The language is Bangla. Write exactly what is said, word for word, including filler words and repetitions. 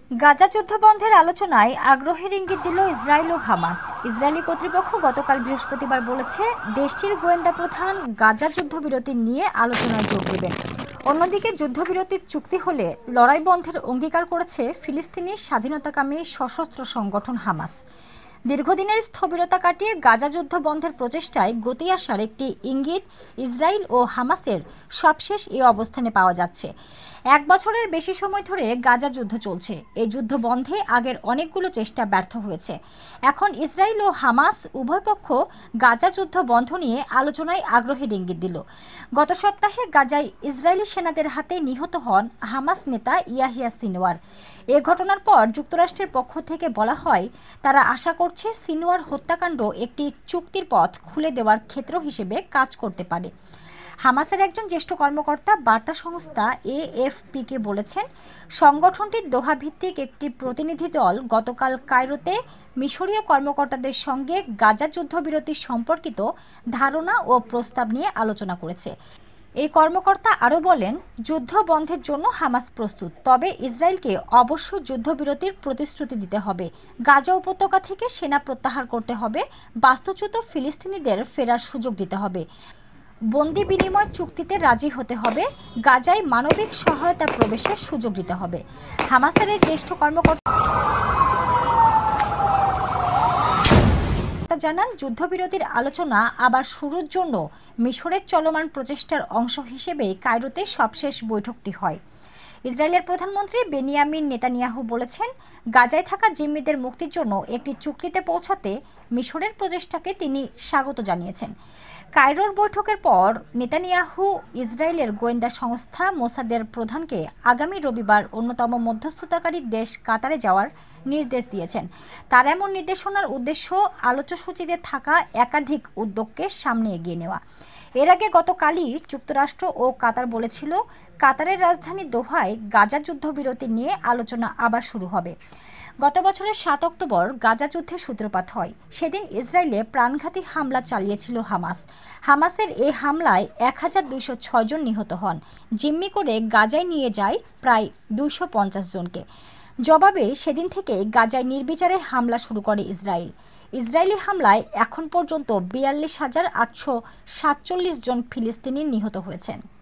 গাজা যুদ্ধ বন্ধের আলোচনায় আগ্রহের ইঙ্গিত দিল ইসরায়েল ও হামাস। ইসরায়েলি কর্তৃপক্ষ গতকাল বৃহস্পতিবার বলেছে, দেশটির গোয়েন্দা প্রধান গাজা যুদ্ধবিরতি নিয়ে আলোচনায় যোগ দেবেন। অন্যদিকে যুদ্ধবিরতির চুক্তি হলে লড়াই বন্ধের অঙ্গীকার করেছে ফিলিস্তিনি স্বাধীনতাকামী সশস্ত্র সংগঠন হামাস। দীর্ঘদিনের স্থবিরতা কাটিয়ে গাজা যুদ্ধ বন্ধের প্রচেষ্টায় গতি আসার একটি ইঙ্গিত ইসরায়েল ও হামাসের সবশেষ এই অবস্থানে পাওয়া যাচ্ছে। এক বছরের বেশি সময় ধরে গাজা যুদ্ধ চলছে। এই যুদ্ধ বন্ধে আগের অনেকগুলো চেষ্টা ব্যর্থ হয়েছে। এখন ইসরায়েল ও হামাস উভয় পক্ষ গাজা যুদ্ধ বন্ধ নিয়ে আলোচনায় আগ্রহের ইঙ্গিত দিল। গত সপ্তাহে গাজায় ইসরায়েলি সেনাদের হাতে নিহত হন হামাস নেতা ইয়াহিয়া সিনওয়ার। এ ঘটনার পর যুক্তরাষ্ট্রের পক্ষ থেকে বলা হয়, তারা আশা করছে সিনওয়ার হত্যাকাণ্ড একটি চুক্তির পথ খুলে দেওয়ার ক্ষেত্র হিসেবে কাজ করতে পারে। হামাসের একজন জ্যেষ্ঠ কর্মকর্তা বার্তা সংস্থা এএফপিকে বলেছেন, সংগঠনটির দোহা ভিত্তিক একটি প্রতিনিধি দল গতকাল কায়রোতে মিশরীয় কর্মকর্তাদের সঙ্গে গাজা যুদ্ধবিরতি সম্পর্কিত ধারণা ও প্রস্তাব নিয়ে আলোচনা করেছে। এই কর্মকর্তা আরও বলেন, যুদ্ধ বন্ধের জন্য হামাস প্রস্তুত, তবে ইসরায়েলকে অবশ্যই যুদ্ধবিরতির প্রতিশ্রুতি দিতে হবে। গাজা উপত্যকা থেকে সেনা প্রত্যাহার করতে হবে, বাস্তুচ্যুত ফিলিস্তিনিদের ফেরার সুযোগ দিতে হবে, বন্দি বিনিময় চুক্তিতে রাজি হতে হবে, গাজায় মানবিক সহায়তা প্রবেশের সুযোগ দিতে হবে। হামাসের এই জ্যেষ্ঠ কর্মকর্তা জানান, যুদ্ধবিরতির আলোচনা আবার শুরুর জন্য মিশরের চলমান প্রচেষ্টার অংশ হিসেবে কায়রোতে সবশেষ বৈঠকটি হয়। ইসরায়েলের প্রধানমন্ত্রী বেনিয়ামিন নেতানিয়াহু বলেছেন, গাজায় থাকা জিম্মিদের মুক্তির জন্য একটি চুক্তিতে পৌঁছাতে মিশরের প্রচেষ্টাকে তিনি স্বাগত জানিয়েছেন। কায়রোর বৈঠকের পর নেতানিয়াহু ইসরায়েলের গোয়েন্দা সংস্থা মোসাদের প্রধানকে আগামী রবিবার অন্যতম মধ্যস্থতাকারী দেশ কাতারে যাওয়ার নির্দেশ দিয়েছেন। তার এমন নির্দেশনার উদ্দেশ্য আলোচ্যসূচিতে থাকা একাধিক উদ্যোগকে সামনে এগিয়ে নেওয়া। এর আগে গতকালই যুক্তরাষ্ট্র ও কাতার বলেছিল, কাতারের রাজধানী দোহায় গাজা যুদ্ধবিরতি নিয়ে আলোচনা আবার শুরু হবে। গত বছরের সাত অক্টোবর গাজা যুদ্ধের সূত্রপাত হয়। সেদিন ইসরায়েলে প্রাণঘাতী হামলা চালিয়েছিল হামাস। হামাসের এই হামলায় এক হাজার দুইশো ছয় জন নিহত হন। জিম্মি করে গাজায় নিয়ে যায় প্রায় দুইশো পঞ্চাশ জনকে। জবাবে সেদিন থেকে গাজায় নির্বিচারে হামলা শুরু করে ইসরায়েল। ইসরায়েলি হামলায় এখন পর্যন্ত বিয়াল্লিশ হাজার আটশো সাতচল্লিশ জন ফিলিস্তিনি নিহত হয়েছেন।